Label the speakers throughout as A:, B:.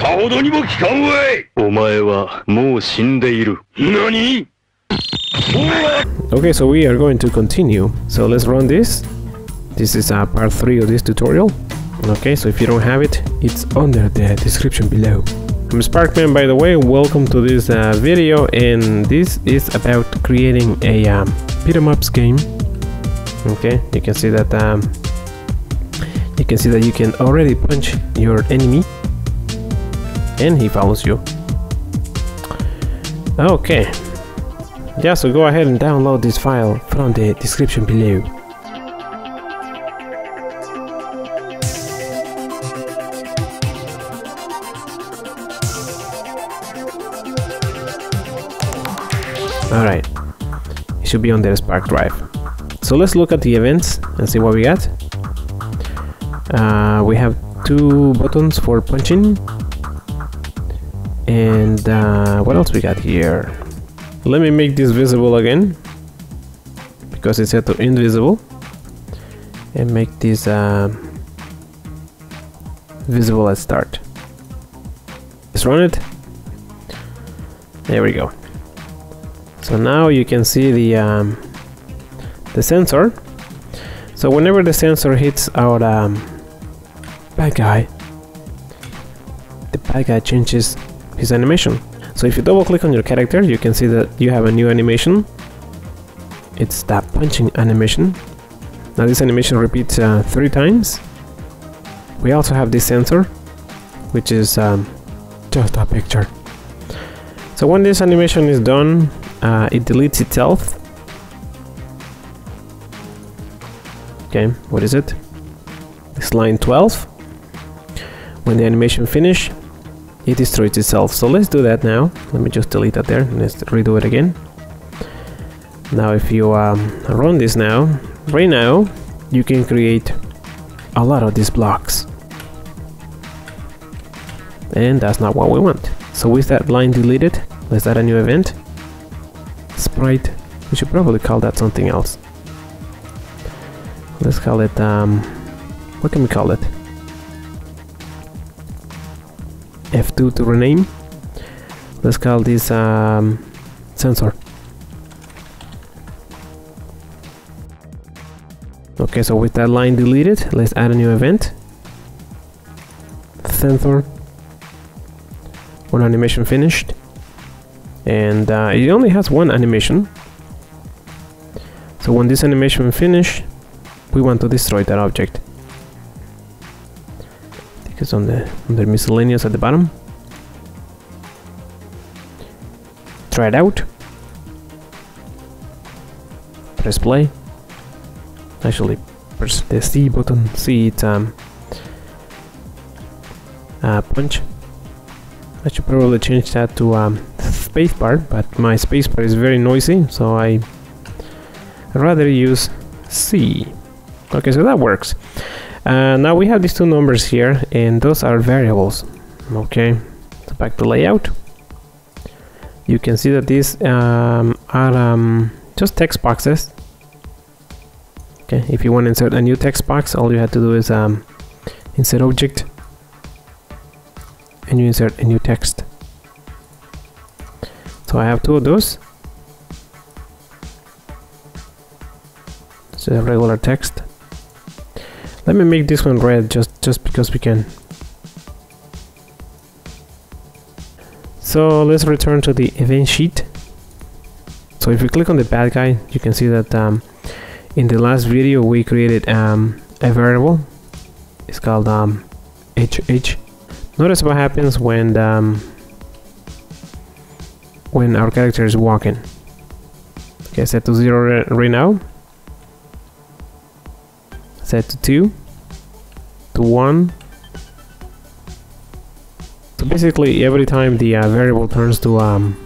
A: Okay, so we are going to continue. So let's run this. This is part 3 of this tutorial. Okay, so if you don't have it, it's under the description below. I'm Sparkman, by the way. Welcome to this video, and this is about creating a beat 'em ups game. Okay, you can see that you can already punch your enemy, and he follows you. Okay, yeah. So go ahead and download this file from the description below. Alright, it should be on their Spark drive. So let's look at the events and see what we got. We have 2 buttons for punching. And what else we got here? Let me make this visible again, because it's set to invisible. And make this visible at start. Let's run it. There we go. So now you can see the sensor. So whenever the sensor hits our bad guy, the bad guy changes his animation. So if you double click on your character, you can see that you have a new animation. It's that punching animation. Now this animation repeats 3 times. We also have this sensor, which is just a picture. So when this animation is done, it deletes itself. Okay, what is it? It's line 12. When the animation finish, it destroys itself. So let's do that now. Let me just delete that there and let's redo it again. Now if you run this now, right now, you can create a lot of these blocks. And that's not what we want. So with that line deleted, let's add a new event. Sprite. We should probably call that something else. Let's call it what can we call it? F2 to rename. Let's call this sensor. Okay, so with that line deleted, let's add a new event. Sensor. When animation finished. And it only has 1 animation. So when this animation finish, we want to destroy that object. I think it's on the miscellaneous at the bottom. Try it out. Press play. Actually, press the C button. See it's punch. I should probably change that to spacebar, but my spacebar is very noisy, so I rather use C. Okay, so that works. Now we have these 2 numbers here, and those are variables. Okay, so back to layout. You can see that these are just text boxes. Okay, if you want to insert a new text box, all you have to do is insert object, and you insert a new text. So I have 2 of those. It's a regular text. Let me make this one red just because we can. So let's return to the event sheet. So if you click on the bad guy, you can see that in the last video we created a variable. It's called HH. Notice what happens when our character is walking. Okay, set to 0 right now. Set to 2, to 1. So basically, every time the variable turns to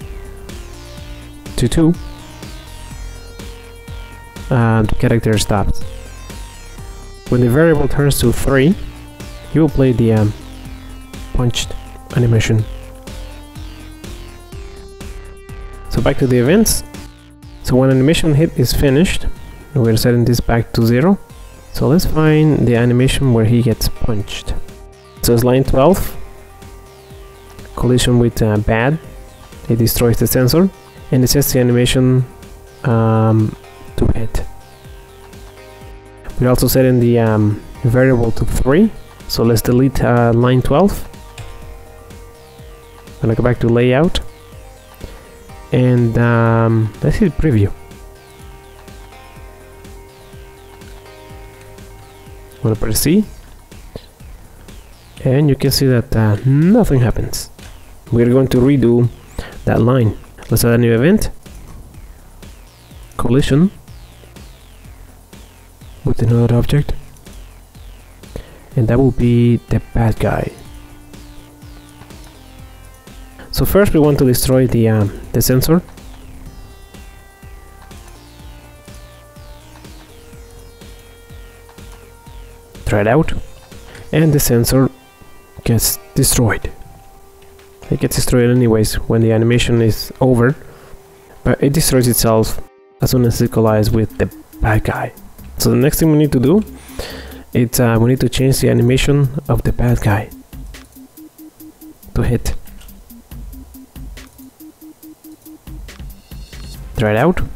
A: 2, the character stops. When the variable turns to 3, you will play the punched animation. So back to the events. So when animation hit is finished, we're setting this back to 0. So let's find the animation where he gets punched. So it's line 12. collision with bad, it destroys the sensor, and it sets the animation to hit. We're also setting the variable to 3, so let's delete line 12. I'm gonna go back to layout, and let's hit preview. I'm gonna press C, and you can see that nothing happens. We're going to redo that line. Let's add a new event, collision with another object, and that will be the bad guy. So first we want to destroy the sensor. Try it out, and the sensor gets destroyed. It gets destroyed anyways when the animation is over, but it destroys itself as soon as it collides with the bad guy. So the next thing we need to do is we need to change the animation of the bad guy to hit. Try it out.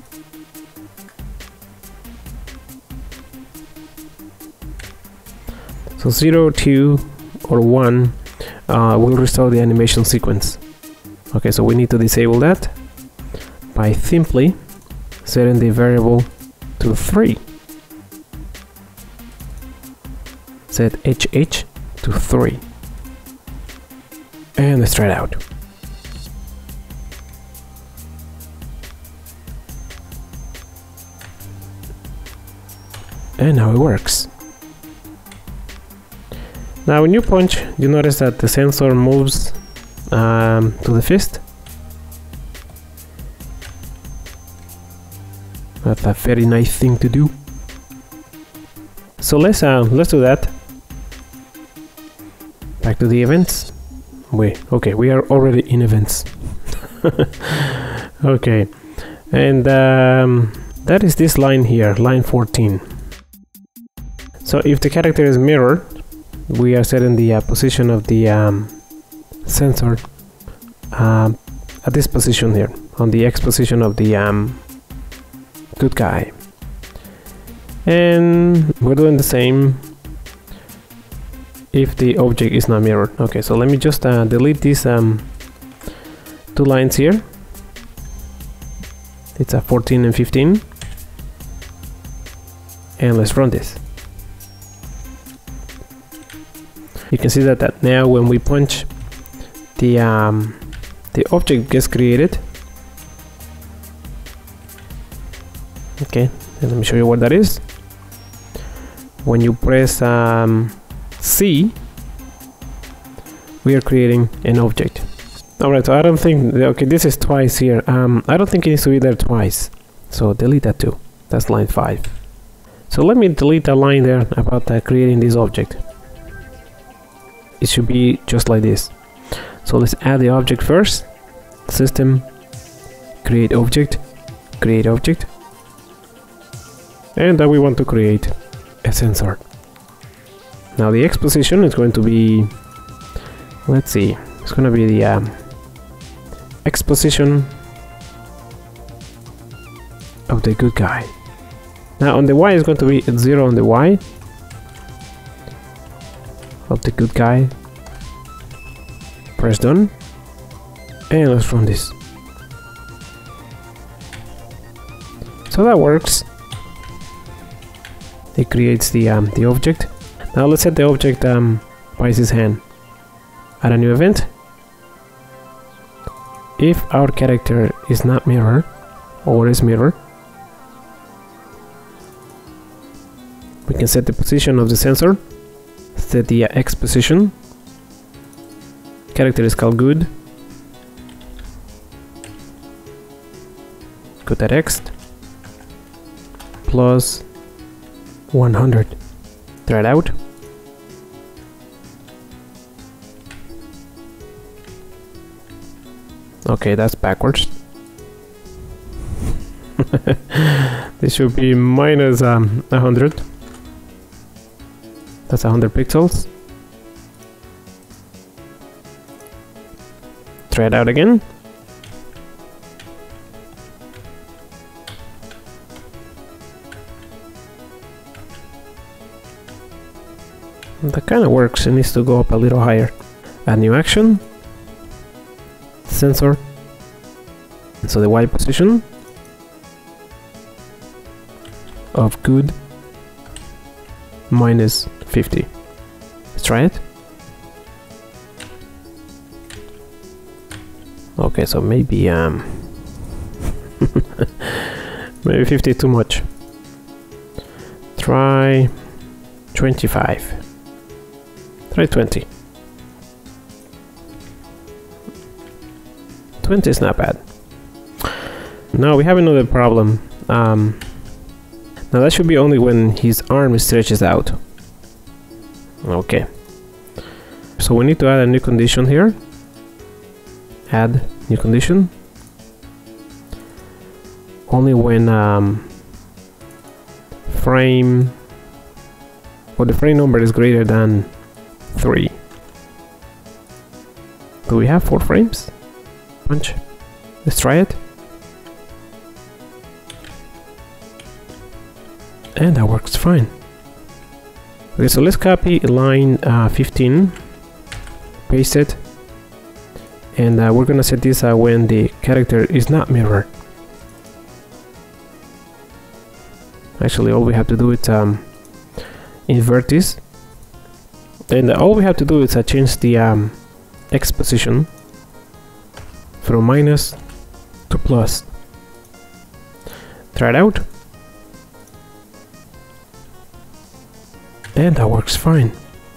A: So 0, 2, or 1 will restore the animation sequence. Okay, so we need to disable that by simply setting the variable to 3. Set HH to 3. And let's try it out. And now it works. Now when you punch, you notice that the sensor moves to the fist. That's a very nice thing to do. So let's do that. Back to the events. Okay, we are already in events. Okay, and that is this line here, line 14. So if the character is mirrored, we are setting the position of the sensor at this position here, on the X position of the good guy. And we're doing the same if the object is not mirrored. Okay, so let me just delete these 2 lines here. It's a 14 and 15. And let's run this. You can see that now when we punch, the object gets created. Okay, and let me show you what that is. When you press C, we are creating an object. Alright, so I don't think, okay, this is twice here. I don't think it needs to be there twice. So delete that too. That's line 5. So let me delete the line there about creating this object. It should be just like this. So let's add the object first. System, create object, create object. And then we want to create a sensor. Now the X position is going to be, let's see, it's going to be the X position of the good guy. Now on the Y is going to be 0 on the Y of the good guy. Press done, and let's run this. So that works. It creates the object. Now let's set the object by his hand. Add a new event. If our character is not mirrored or is mirrored, we can set the position of the sensor. Set the X position. Character is called good. Good at X plus 100. Try it out. Okay, that's backwards. This should be minus 100. That's 100 pixels. Try it out again. That kind of works. It needs to go up a little higher. Add new action. Sensor. So the Y position of good minus 50. Let's try it. Okay, so maybe maybe 50 too much. Try 25. Try 20. 20 is not bad. Now we have another problem. Now that should be only when his arm stretches out. Okay. So we need to add a new condition here. Add new condition. Only when frame, or the frame number is greater than 3. Do we have 4 frames? Bunch. Let's try it. And that works fine. Okay, so let's copy line 15, paste it, and we're gonna set this when the character is not mirrored. Actually, all we have to do is invert this, and all we have to do is change the X position from minus to plus. Try it out. And that works fine.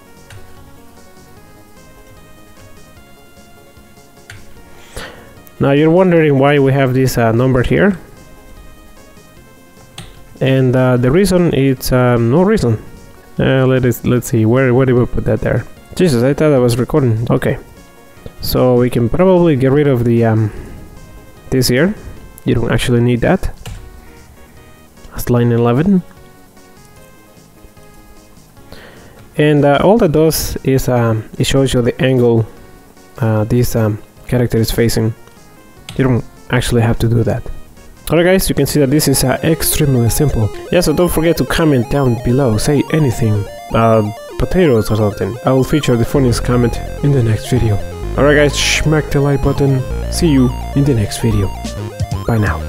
A: Now you're wondering why we have this number here, and the reason is no reason. Let's see, where did we put that there? Jesus, I thought I was recording. Okay, so we can probably get rid of the this here. You don't actually need that. That's line 11. And all that does is it shows you the angle this character is facing. You don't actually have to do that. Alright guys, you can see that this is extremely simple. Yeah, so don't forget to comment down below, say anything, potatoes or something. I will feature the funniest comment in the next video. Alright guys, smack the like button. See you in the next video. Bye now.